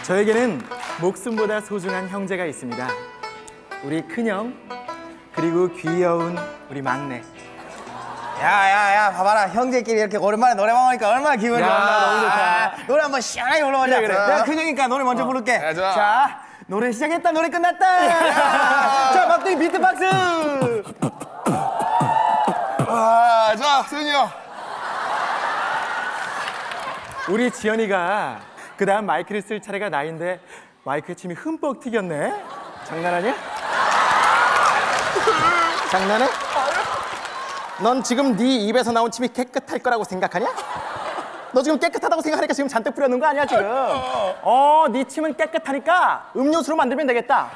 저에게는 목숨보다 소중한 형제가 있습니다. 우리 큰형, 그리고 귀여운 우리 막내. 야야야 봐봐라, 형제끼리 이렇게 오랜만에 노래방 오니까 얼마나 기분이 좋아. 너무 좋다. 노래 한번 시원하게 불러보자. 그래. 내가 큰형이니까 노래 먼저 부를게. 그래, 좋아. 자, 노래 시작했다, 노래 끝났다. 자, 막둥이 비트박스. 자, 세윤이 형. 우리 지연이가 그 다음 마이크를 쓸 차례가 나인데 마이크에 침이 흠뻑 튀겼네. 장난하냐? 장난해? 넌 지금 네 입에서 나온 침이 깨끗할 거라고 생각하냐? 너 지금 깨끗하다고 생각하니까 지금 잔뜩 뿌려놓은 거 아니야 지금? 네 침은 깨끗하니까 음료수로 만들면 되겠다.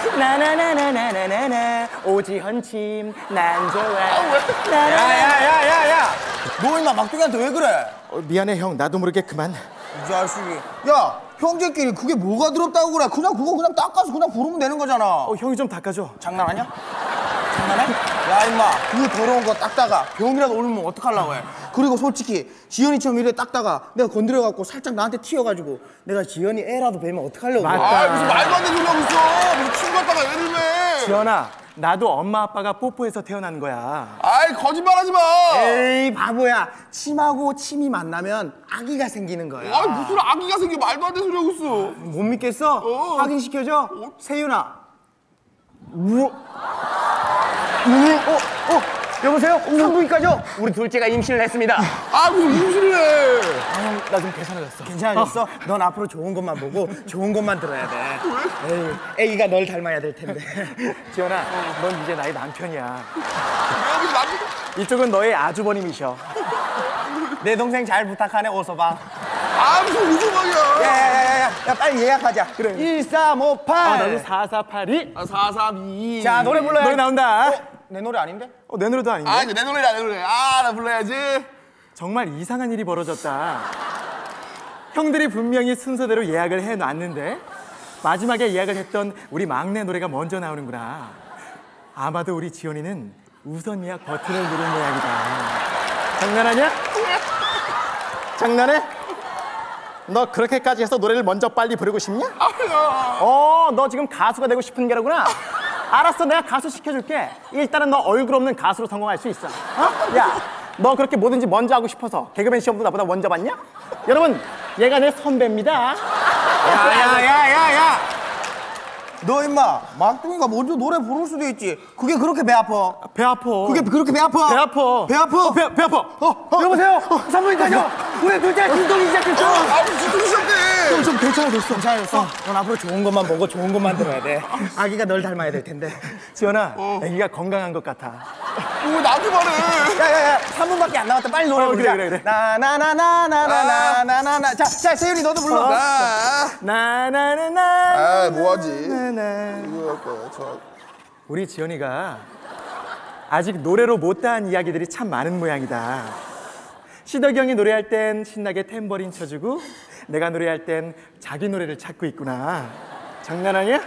나나나나나나나 오지헌 침 난 좋아. 야야야야야, 너 임마 막둥이한테 왜 그래? 미안해 형, 나도 모르게 그만. 이 자식이. 야, 형제끼리 그게 뭐가 더럽다고 그래? 그냥 그거 그냥 닦아서 그냥 부르면 되는 거잖아. 형이 좀 닦아줘. 장난하냐? 장난해? 야 임마, 그 더러운 거 닦다가 병이라도 오르면 어떡하려고 해. 그리고 솔직히 지연이처럼 이래 닦다가 내가 건드려갖고 살짝 나한테 튀어가지고 내가 지연이 애라도 뵈면 어떡하려고. 맞다. 무슨 말도 안 되는 소리 하고 있어. 무슨 침 갖다가 애를 매. 지연아, 나도 엄마 아빠가 뽀뽀해서 태어난 거야. 아이, 거짓말하지 마. 에이 바보야, 침하고 침이 만나면 아기가 생기는 거야. 아이, 무슨 아기가 생겨. 말도 안 되는 소리 하고 있어. 못 믿겠어? 확인시켜줘. 세윤아. 여보세요? 산부인과죠? 우리 둘째가 임신을 했습니다. 아, 무슨 임신을 해. 나 좀 괜찮아졌어. 괜찮아졌어? 넌 앞으로 좋은 것만 보고 좋은 것만 들어야 돼. 에이, 애기가 널 닮아야 될 텐데. 지연아, 넌 이제 나의 남편이야. 여기 남자. 이쪽은 너의 아주버님이셔. 내 동생 잘 부탁하네, 어서 봐. 아, 무슨 우주방이야. 야야야야, 야, 빨리 예약하자. 그래. 1358. 나도 4482. 아, 432. 자, 노래 불러야 노래 나온다. 내 노래 아닌데? 내 노래도 아닌데? 아, 이제 내 노래야, 내 노래. 아, 나 불러야지. 정말 이상한 일이 벌어졌다. 형들이 분명히 순서대로 예약을 해놨는데 마지막에 예약을 했던 우리 막내 노래가 먼저 나오는구나. 아마도 우리 지연이는 우선 예약 버튼을 누른 모양이다. 장난하냐? 장난해? 너 그렇게까지 해서 노래를 먼저 빨리 부르고 싶냐? 너 지금 가수가 되고 싶은 게로구나. 알았어, 내가 가수 시켜줄게. 일단은 너 얼굴 없는 가수로 성공할 수 있어. 야, 너 그렇게 뭐든지 먼저 하고 싶어서 개그맨 시험도 나보다 먼저 봤냐? 여러분, 얘가 내 선배입니다. 야야야야야, 너 임마 막둥이가 먼저 노래 부를 수도 있지. 그게 그렇게 배 아파? 배 아파. 그게 그렇게 배 아파? 배 아파. 배 아파? 배 아파. 여보세요? 산부인과죠? 우리 둘째 진동이 시작했죠? 아, 무슨 소리 시작해. 좀 괜찮아졌어. 괜찮았어? 넌 앞으로 좋은 것만 보고 좋은 것만 들어야 돼. 아기가 널 닮아야 될 텐데. 지연아, 애기가 건강한 것 같아. 왜 나한테 말해. 야야야, 3분밖에 안 남았다. 빨리 노래 부르자. 그래. 나나나나나나나나나. 자, 세윤이 너도 불러. 나나나나. 아, 뭐하지? 나나. 이거 할 거야, 저. 우리 지연이가 아직 노래로 못다한 이야기들이 참 많은 모양이다. 시덕이 형이 노래할 땐 신나게 탬버린 쳐주고 내가 노래할 땐 자기 노래를 찾고 있구나. 장난하냐?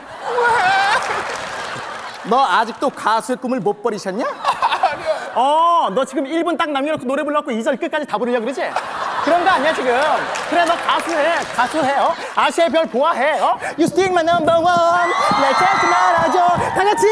너 아직도 가수의 꿈을 못 버리셨냐? 너 지금 1분 딱 남겨놓고 노래 불러갖고 2절 끝까지 다 부르려고 그러지? 그런 거 아니야 지금. 그래, 너 가수해. 아시아의 별 보아해. You still my number one. 날 찾지 말아줘. 다 같이.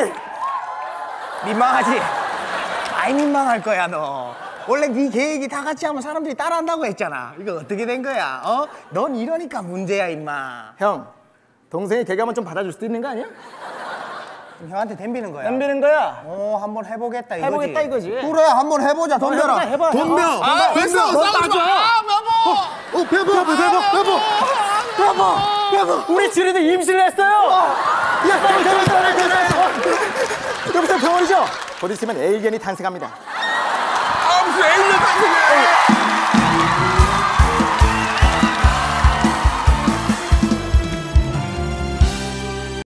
민망하지? 많이 민망할 거야, 너. 원래 네 계획이 다 같이 하면 사람들이 따라한다고 했잖아. 이거 어떻게 된 거야? 넌 이러니까 문제야, 임마. 형, 동생이 개그하면 좀 받아줄 수도 있는 거 아니야? 그럼 형한테 덤비는 거야. 덤비는 거야. 한번 해보겠다 이거지. 해보겠다 이거지. 그래, 한번 해보자. 덤벼라. 해봐. 덤벼. 아, 됐어. 싸우지 마. 아, 배워. 우리 지리도 임신을 했어요. 여기서 병원이죠? 곧 있으면 에일리언이 탄생합니다. 아, 무슨 애인을 탄생해.